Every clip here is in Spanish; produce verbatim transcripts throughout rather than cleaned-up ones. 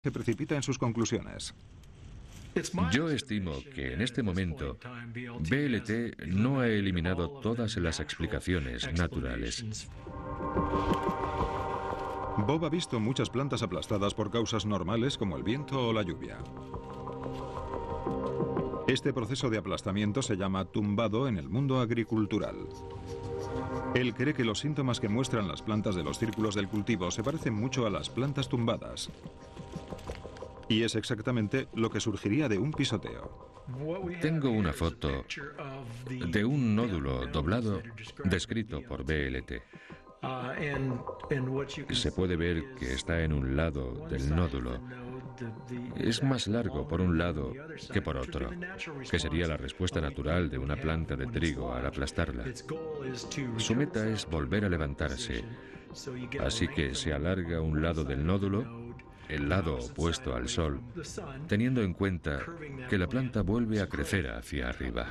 se precipita en sus conclusiones. Yo estimo que en este momento B L T no ha eliminado todas las explicaciones naturales. Bob ha visto muchas plantas aplastadas por causas normales como el viento o la lluvia. Este proceso de aplastamiento se llama tumbado en el mundo agricultural. Él cree que los síntomas que muestran las plantas de los círculos del cultivo se parecen mucho a las plantas tumbadas. Y es exactamente lo que surgiría de un pisoteo. Tengo una foto de un nódulo doblado descrito por B L T. Se puede ver que está en un lado del nódulo. Es más largo por un lado que por otro, que sería la respuesta natural de una planta de trigo al aplastarla. Su meta es volver a levantarse, así que se alarga un lado del nódulo, el lado opuesto al sol, teniendo en cuenta que la planta vuelve a crecer hacia arriba.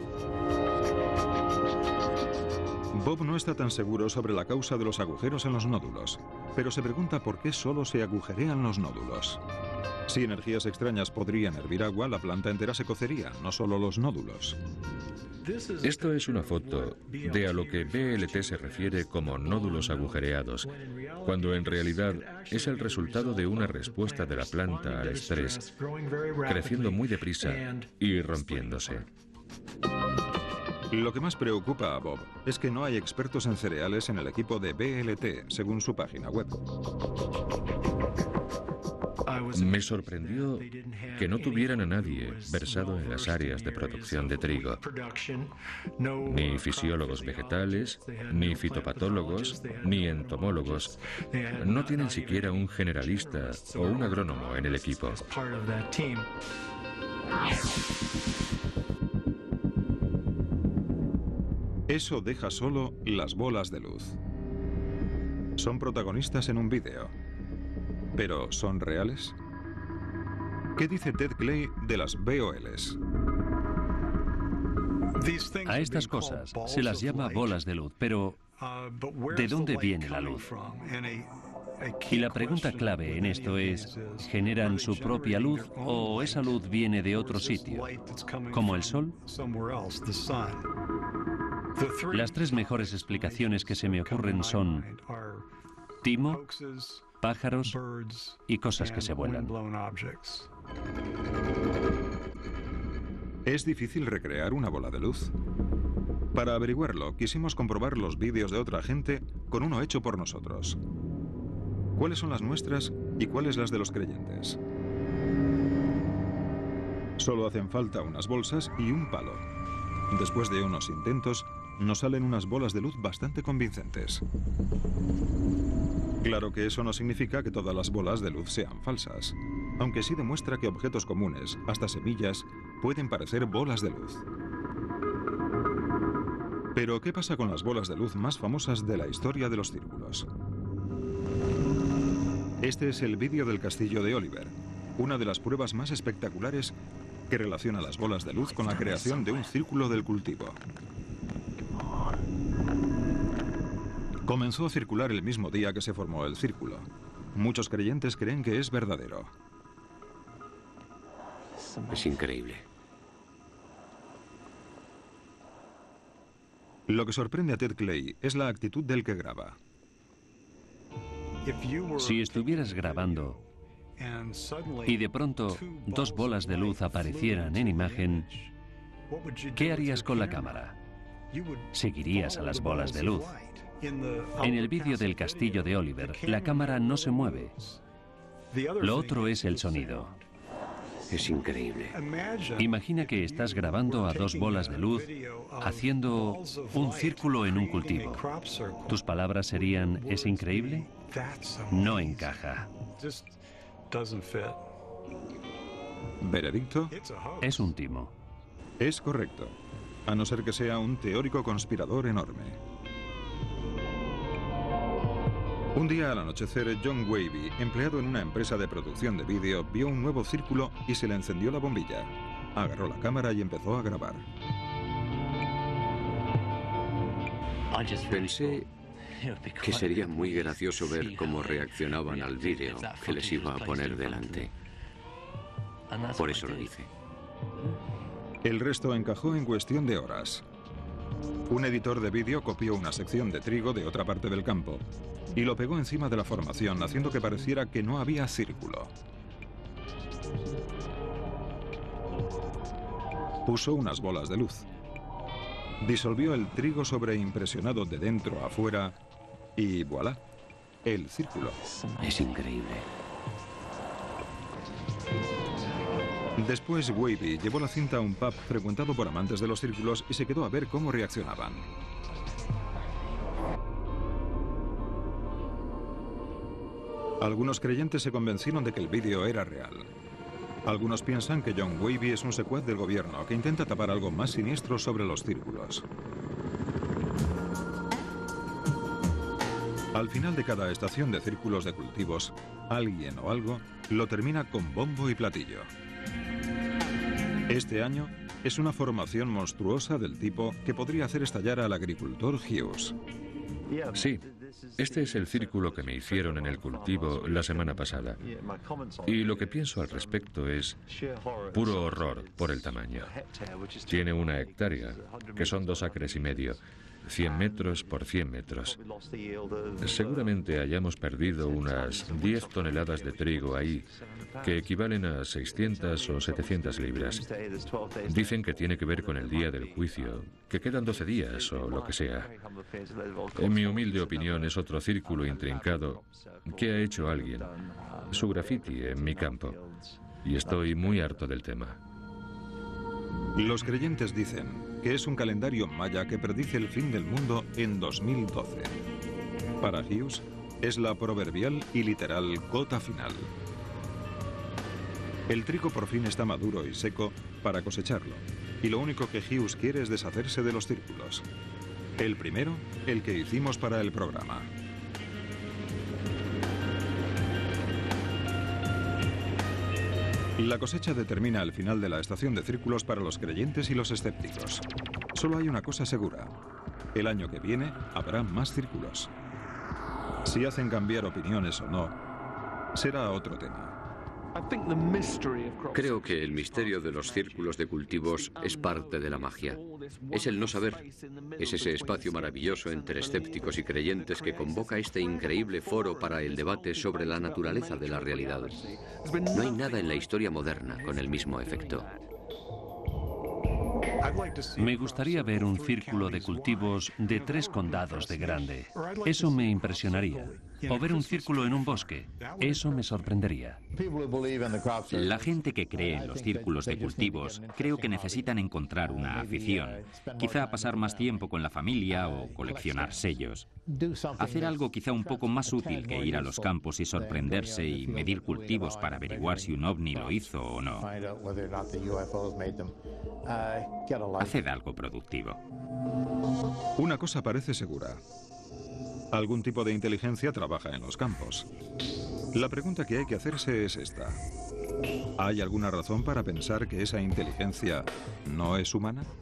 Bob no está tan seguro sobre la causa de los agujeros en los nódulos, pero se pregunta por qué solo se agujerean los nódulos. Si energías extrañas podrían hervir agua, la planta entera se cocería, no solo los nódulos. Esto es una foto de a lo que B L T se refiere como nódulos agujereados, cuando en realidad es el resultado de una respuesta de la planta al estrés, creciendo muy deprisa y rompiéndose. Lo que más preocupa a Bob es que no hay expertos en cereales en el equipo de B L T, según su página web. Me sorprendió que no tuvieran a nadie versado en las áreas de producción de trigo. Ni fisiólogos vegetales, ni fitopatólogos, ni entomólogos. No tienen siquiera un generalista o un agrónomo en el equipo. Eso deja solo las bolas de luz. Son protagonistas en un vídeo. ¿Pero son reales? ¿Qué dice Ted Clay de las B O Ls? A estas cosas se las llama bolas de luz, pero ¿de dónde viene la luz? Y la pregunta clave en esto es, ¿generan su propia luz o esa luz viene de otro sitio, como el sol? Las tres mejores explicaciones que se me ocurren son timo, pájaros y cosas que se vuelan. ¿Es difícil recrear una bola de luz? Para averiguarlo, quisimos comprobar los vídeos de otra gente con uno hecho por nosotros. ¿Cuáles son las nuestras y cuáles las de los creyentes? Solo hacen falta unas bolsas y un palo. Después de unos intentos, nos salen unas bolas de luz bastante convincentes. Claro que eso no significa que todas las bolas de luz sean falsas, aunque sí demuestra que objetos comunes, hasta semillas, pueden parecer bolas de luz. Pero, ¿qué pasa con las bolas de luz más famosas de la historia de los círculos? Este es el vídeo del castillo de Oliver, una de las pruebas más espectaculares que relaciona las bolas de luz con la creación de un círculo del cultivo. Comenzó a circular el mismo día que se formó el círculo. Muchos creyentes creen que es verdadero. Es increíble. Lo que sorprende a Ted Clay es la actitud del que graba. Si estuvieras grabando y de pronto dos bolas de luz aparecieran en imagen, ¿qué harías con la cámara? Seguirías a las bolas de luz. En el vídeo del castillo de Oliver, la cámara no se mueve. Lo otro es el sonido. Es increíble. Imagina que estás grabando a dos bolas de luz haciendo un círculo en un cultivo. ¿Tus palabras serían ¿es increíble? No encaja. ¿Veredicto? Es un timo. Es correcto, a no ser que sea un teórico conspirador enorme. Un día al anochecer, John Wavy, empleado en una empresa de producción de vídeo, vio un nuevo círculo y se le encendió la bombilla. Agarró la cámara y empezó a grabar. Pensé Que sería muy gracioso ver cómo reaccionaban al vídeo que les iba a poner delante. Por eso lo hice. El resto encajó en cuestión de horas. Un editor de vídeo copió una sección de trigo de otra parte del campo y lo pegó encima de la formación, haciendo que pareciera que no había círculo. Puso unas bolas de luz. Disolvió el trigo sobreimpresionado de dentro a afuera y voilà, el círculo. Es increíble. Después Wavy llevó la cinta a un pub frecuentado por amantes de los círculos y se quedó a ver cómo reaccionaban. Algunos creyentes se convencieron de que el vídeo era real. Algunos piensan que John Wavy es un secuaz del gobierno que intenta tapar algo más siniestro sobre los círculos. Al final de cada estación de círculos de cultivos, alguien o algo lo termina con bombo y platillo. Este año es una formación monstruosa del tipo que podría hacer estallar al agricultor Hughes. Sí, este es el círculo que me hicieron en el cultivo la semana pasada. Y lo que pienso al respecto es puro horror por el tamaño. Tiene una hectárea, que son dos acres y medio, cien metros por cien metros. Seguramente hayamos perdido unas diez toneladas de trigo ahí, que equivalen a seiscientas o setecientas libras. Dicen que tiene que ver con el día del juicio, que quedan doce días o lo que sea. En mi humilde opinión es otro círculo intrincado que ha hecho alguien, su graffiti en mi campo, y estoy muy harto del tema. Los creyentes dicen que es un calendario maya que predice el fin del mundo en dos mil doce. Para Hughes, es la proverbial y literal gota final. El trigo por fin está maduro y seco para cosecharlo, y lo único que Hughes quiere es deshacerse de los círculos. El primero, el que hicimos para el programa. La cosecha determina el final de la estación de círculos para los creyentes y los escépticos. Solo hay una cosa segura. El año que viene habrá más círculos. Si hacen cambiar opiniones o no, será otro tema. Creo que el misterio de los círculos de cultivos es parte de la magia. Es el no saber. Es ese espacio maravilloso entre escépticos y creyentes que convoca este increíble foro para el debate sobre la naturaleza de la realidad. No hay nada en la historia moderna con el mismo efecto. Me gustaría ver un círculo de cultivos de tres condados de grande. Eso me impresionaría. O ver un círculo en un bosque. Eso me sorprendería. La gente que cree en los círculos de cultivos creo que necesitan encontrar una afición. Quizá pasar más tiempo con la familia o coleccionar sellos. Hacer algo quizá un poco más útil que ir a los campos y sorprenderse y medir cultivos para averiguar si un ovni lo hizo o no. Haced algo productivo. Una cosa parece segura. Algún tipo de inteligencia trabaja en los campos. La pregunta que hay que hacerse es esta. ¿Hay alguna razón para pensar que esa inteligencia no es humana?